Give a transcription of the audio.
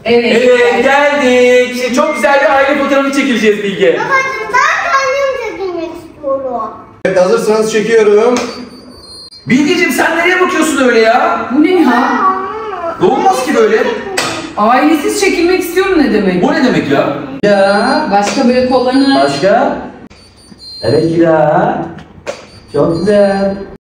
Evet. Evet, geldik. Şimdi çok güzel bir aile fotoğrafı çekileceğiz Bilge. Babacığım ben kendim çekilmek istiyorum. Evet, hazırsanız çekiyorum. Bilgeciğim sen nereye bakıyorsun öyle ya? Bu ne ya? Ne olmaz ki böyle? Ailesiz çekilmek istiyorum ne demek? Bu ne demek ya? Ya. Başka böyle kollarını... Başka? Evet Hira. Çok güzel.